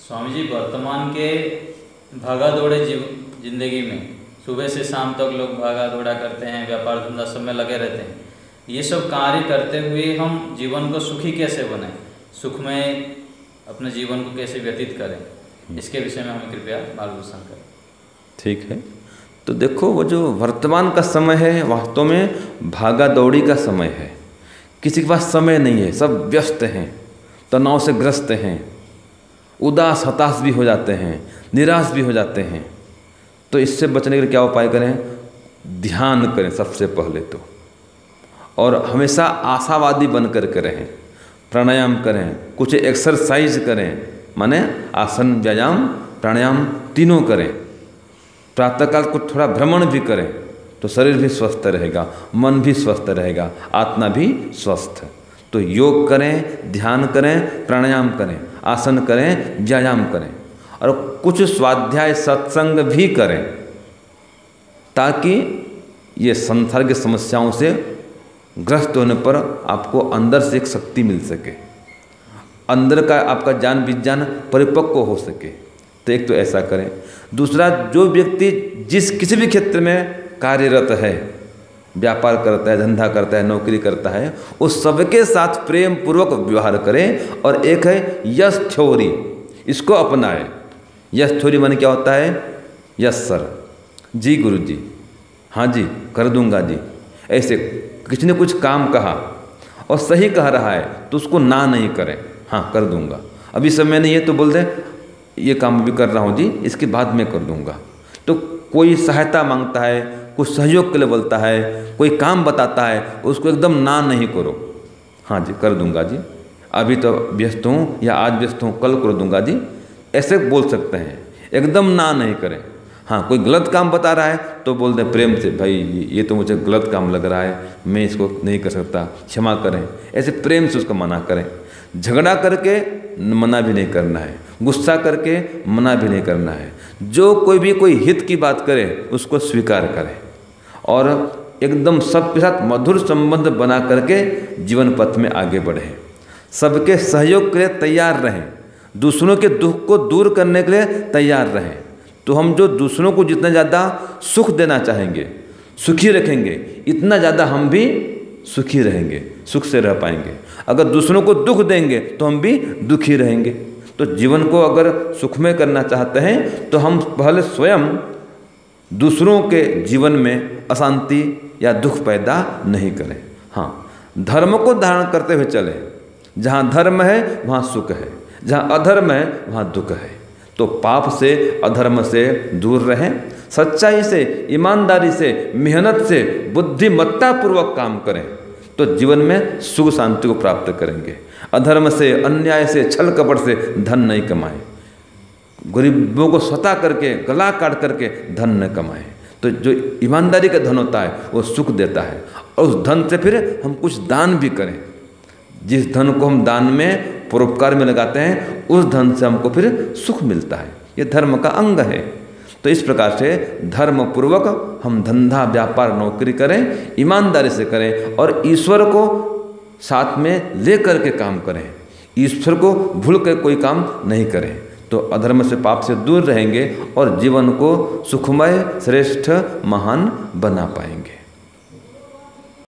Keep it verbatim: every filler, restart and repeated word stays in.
स्वामी जी, वर्तमान के भागा दौड़े जीव जिंदगी में सुबह से शाम तक लोग भागा दौड़ा करते हैं, व्यापार धंधा सब में लगे रहते हैं। ये सब कार्य करते हुए हम जीवन को सुखी कैसे बनाएं, सुखमय अपने जीवन को कैसे व्यतीत करें, इसके विषय में हमें कृपया मार्गदर्शन करें। ठीक है, तो देखो वो जो वर्तमान का समय है वास्तव में भागा दौड़ी का समय है। किसी के पास समय नहीं है, सब व्यस्त हैं, तनाव से ग्रस्त हैं, उदास हताश भी हो जाते हैं, निराश भी हो जाते हैं। तो इससे बचने के लिए क्या उपाय करें? ध्यान करें सबसे पहले तो, और हमेशा आशावादी बन कर के रहें। प्राणायाम करें, कुछ एक्सरसाइज करें, माने आसन, व्यायाम, प्राणायाम तीनों करें। प्रातःकाल को थोड़ा भ्रमण भी करें तो शरीर भी स्वस्थ रहेगा, मन भी स्वस्थ रहेगा, आत्मा भी स्वस्थ। तो योग करें, ध्यान करें, प्राणायाम करें, आसन करें, व्यायाम करें, और कुछ स्वाध्याय सत्संग भी करें, ताकि ये संसार की समस्याओं से ग्रस्त होने पर आपको अंदर से एक शक्ति मिल सके, अंदर का आपका ज्ञान विज्ञान परिपक्व हो सके। तो एक तो ऐसा करें। दूसरा, जो व्यक्ति जिस किसी भी क्षेत्र में कार्यरत है, व्यापार करता है, धंधा करता है, नौकरी करता है, उस सबके साथ प्रेम पूर्वक व्यवहार करें। और एक है यस थ्योरी, इसको अपनाएं। यस थ्योरी माने क्या होता है? यस सर, जी गुरु जी, हाँ जी कर दूंगा जी। ऐसे किसी ने कुछ काम कहा और सही कह रहा है तो उसको ना नहीं करें, हाँ कर दूंगा, अभी समय नहीं है तो बोल दें ये काम भी कर रहा हूँ जी, इसके बाद में कर दूंगा। तो कोई सहायता मांगता है, कुछ सहयोग के लिए बोलता है, कोई काम बताता है, उसको एकदम ना नहीं करो, हाँ जी कर दूंगा जी, अभी तो व्यस्त हूँ, या आज व्यस्त हूँ, कल कर दूंगा जी, ऐसे बोल सकते हैं। एकदम ना नहीं करें। हाँ, कोई गलत काम बता रहा है तो बोल दें प्रेम से, भाई ये तो मुझे गलत काम लग रहा है, मैं इसको नहीं कर सकता, क्षमा करें। ऐसे प्रेम से उसको मना करें। झगड़ा करके मना भी नहीं करना है, गुस्सा करके मना भी नहीं करना है। जो कोई भी कोई हित की बात करे उसको स्वीकार करें, और एकदम सबके साथ मधुर संबंध बना करके जीवन पथ में आगे बढ़ें। सबके सहयोग के लिए तैयार रहें, दूसरों के दुख को दूर करने के लिए तैयार रहें। तो हम जो दूसरों को जितना ज़्यादा सुख देना चाहेंगे, सुखी रखेंगे, इतना ज़्यादा हम भी सुखी रहेंगे, सुख से रह पाएंगे। अगर दूसरों को दुख देंगे तो हम भी दुखी रहेंगे। तो जीवन को अगर सुखमय करना चाहते हैं तो हम पहले स्वयं दूसरों के जीवन में अशांति या दुख पैदा नहीं करें। हाँ, धर्म को धारण करते हुए चलें। जहाँ धर्म है वहाँ सुख है, जहाँ अधर्म है वहाँ दुख है। तो पाप से, अधर्म से दूर रहें, सच्चाई से, ईमानदारी से, मेहनत से, बुद्धिमत्ता पूर्वक काम करें, तो जीवन में सुख शांति को प्राप्त करेंगे। अधर्म से, अन्याय से, छल कपट से धन नहीं कमाएं, गरीबों को सता करके, गला काट करके धन न कमाएं। तो जो ईमानदारी का धन होता है वो सुख देता है, और उस धन से फिर हम कुछ दान भी करें। जिस धन को हम दान में, परोपकार में लगाते हैं, उस धन से हमको फिर सुख मिलता है। ये धर्म का अंग है। तो इस प्रकार से धर्म पूर्वक हम धंधा, व्यापार, नौकरी करें, ईमानदारी से करें, और ईश्वर को साथ में ले करके काम करें। ईश्वर को भूल कर कोई काम नहीं करें, तो अधर्म से, पाप से दूर रहेंगे और जीवन को सुखमय, श्रेष्ठ, महान बना पाएंगे।